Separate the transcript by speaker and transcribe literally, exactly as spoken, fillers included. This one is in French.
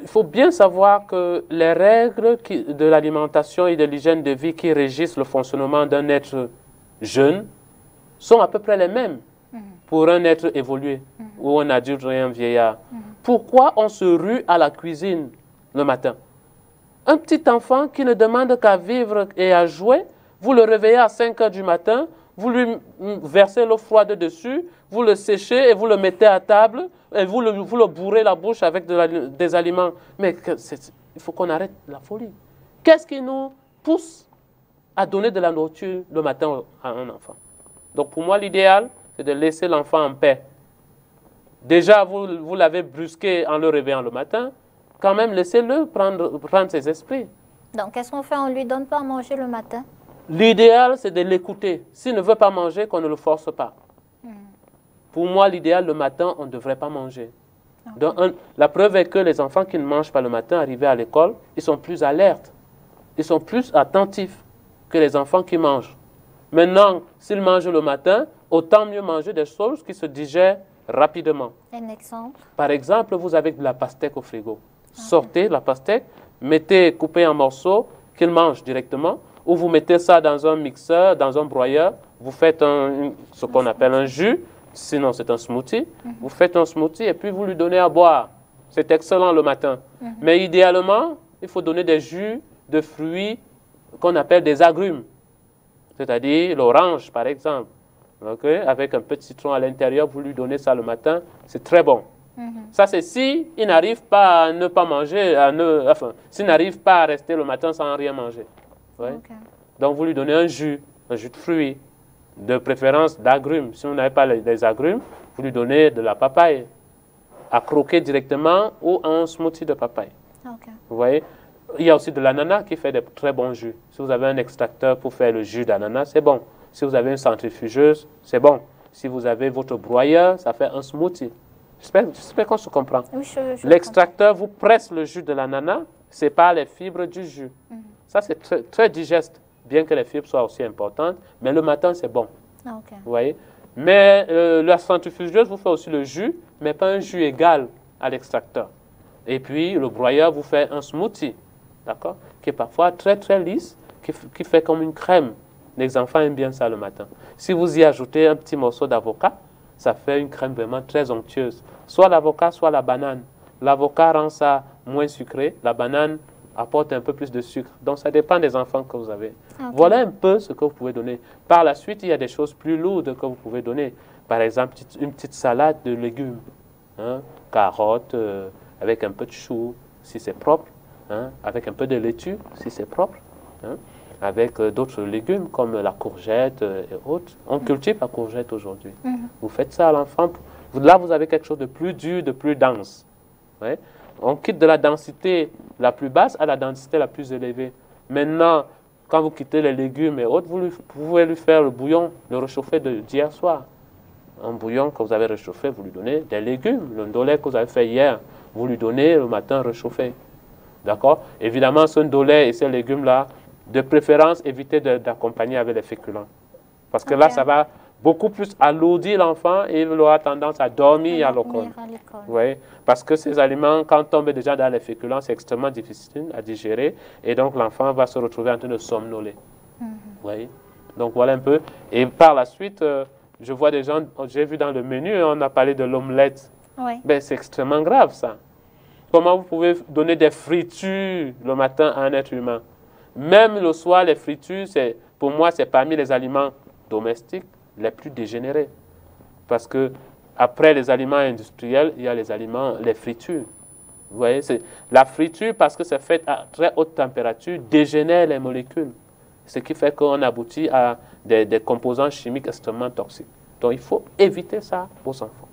Speaker 1: il faut bien savoir que les règles qui, de l'alimentation et de l'hygiène de vie qui régissent le fonctionnement d'un être jeune sont à peu près les mêmes mm-hmm. pour un être évolué mm-hmm. ou un adulte et un vieillard. Mm-hmm. Pourquoi on se rue à la cuisine le matin? Un petit enfant qui ne demande qu'à vivre et à jouer, vous le réveillez à cinq heures du matin, vous lui versez l'eau froide dessus, vous le séchez et vous le mettez à table et vous le, vous le bourrez la bouche avec de la, des aliments. Mais il faut qu'on arrête la folie. Qu'est-ce qui nous pousse à donner de la nourriture le matin à un enfant? Donc pour moi, l'idéal, c'est de laisser l'enfant en paix. Déjà, vous, vous l'avez brusqué en le réveillant le matin, quand même, laissez-le prendre, prendre ses esprits.
Speaker 2: Donc, qu'est-ce qu'on fait? On ne lui donne pas à manger le matin?
Speaker 1: L'idéal, c'est de l'écouter. S'il ne veut pas manger, qu'on ne le force pas. Mm. Pour moi, l'idéal, le matin, on ne devrait pas manger. Okay. Donc, un, la preuve est que les enfants qui ne mangent pas le matin, arrivés à l'école, ils sont plus alertes. Ils sont plus attentifs que les enfants qui mangent. Maintenant, s'ils mangent le matin, autant mieux manger des choses qui se digèrent rapidement.
Speaker 2: Un exemple?
Speaker 1: Par exemple, vous avez de la pastèque au frigo. Sortez la pastèque, mettez, coupez en morceaux, qu'ils mangent directement, ou vous mettez ça dans un mixeur, dans un broyeur, vous faites un, ce qu'on appelle un jus, sinon c'est un smoothie, mm-hmm. vous faites un smoothie et puis vous lui donnez à boire. C'est excellent le matin. Mm-hmm. Mais idéalement, il faut donner des jus de fruits qu'on appelle des agrumes, c'est-à-dire l'orange par exemple. Okay? Avec un peu de citron à l'intérieur, vous lui donnez ça le matin, c'est très bon. Mm-hmm. Ça, c'est si il n'arrive pas à ne pas manger, à ne, enfin, s'il n'arrive pas à rester le matin sans rien manger. Ouais? Okay. Donc, vous lui donnez un jus, un jus de fruits, de préférence d'agrumes. Si vous n'avez pas les, les agrumes, vous lui donnez de la papaye, à croquer directement ou un smoothie de papaye. Okay. Vous voyez? Il y a aussi de l'ananas qui fait de très bons jus. Si vous avez un extracteur pour faire le jus d'ananas, c'est bon. Si vous avez une centrifugeuse, c'est bon. Si vous avez votre broyeur, ça fait un smoothie. J'espère qu'on se comprend.
Speaker 2: Oui,
Speaker 1: l'extracteur vous presse le jus de l'ananas, sépare les fibres du jus. Mm-hmm. Ça, c'est très, très digeste, bien que les fibres soient aussi importantes. Mais le matin, c'est bon.
Speaker 2: Ah, okay.
Speaker 1: Vous voyez? Mais euh, la centrifugeuse vous fait aussi le jus, mais pas un jus égal à l'extracteur. Et puis, le broyeur vous fait un smoothie, d'accord? Qui est parfois très, très lisse, qui, qui fait comme une crème. Les enfants aiment bien ça le matin. Si vous y ajoutez un petit morceau d'avocat, ça fait une crème vraiment très onctueuse. Soit l'avocat, soit la banane. L'avocat rend ça moins sucré. La banane apporte un peu plus de sucre. Donc, ça dépend des enfants que vous avez. Okay. Voilà un peu ce que vous pouvez donner. Par la suite, il y a des choses plus lourdes que vous pouvez donner. Par exemple, une petite salade de légumes. Hein, carottes, euh, avec un peu de chou, si c'est propre. Hein, avec un peu de laitue, si c'est propre. Hein, avec euh, d'autres légumes comme la courgette euh, et autres. On cultive la courgette aujourd'hui. Mm-hmm. Vous faites ça à l'enfant. Là, vous avez quelque chose de plus dur, de plus dense. Ouais? On quitte de la densité la plus basse à la densité la plus élevée. Maintenant, quand vous quittez les légumes et autres, vous, lui, vous pouvez lui faire le bouillon, le réchauffer d'hier soir. Un bouillon que vous avez réchauffé, vous lui donnez des légumes. Le ndolé que vous avez fait hier, vous lui donnez le matin réchauffé. D'accord? Évidemment, ce ndolé et ces légumes-là, de préférence, évitez d'accompagner avec les féculents. Parce que okay. là, ça va beaucoup plus alourdir l'enfant et il aura tendance à dormir à l'école. Oui, parce que ces aliments, quand tombent déjà dans les féculents, c'est extrêmement difficile à digérer et donc l'enfant va se retrouver en train de somnoler. Mm-hmm. Oui. Donc voilà un peu. Et par la suite, euh, je vois des gens, j'ai vu dans le menu, on a parlé de l'omelette.
Speaker 2: Oui.
Speaker 1: Ben, c'est extrêmement grave ça. Comment vous pouvez donner des fritures le matin à un être humain? Même le soir, les fritures, pour moi, c'est parmi les aliments domestiques les plus dégénérés. Parce que après les aliments industriels, il y a les aliments, les fritures. Vous voyez, c'est la friture, parce que c'est fait à très haute température, dégénère les molécules. Ce qui fait qu'on aboutit à des, des composants chimiques extrêmement toxiques. Donc, il faut éviter ça aux enfants.